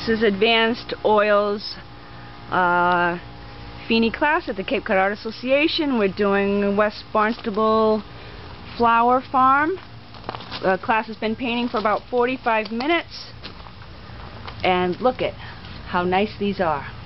This is Advanced Oils Feeney class at the Cape Cod Art Association. We're doing West Barnstable Flower Farm. The class has been painting for about 45 minutes. And look at how nice these are.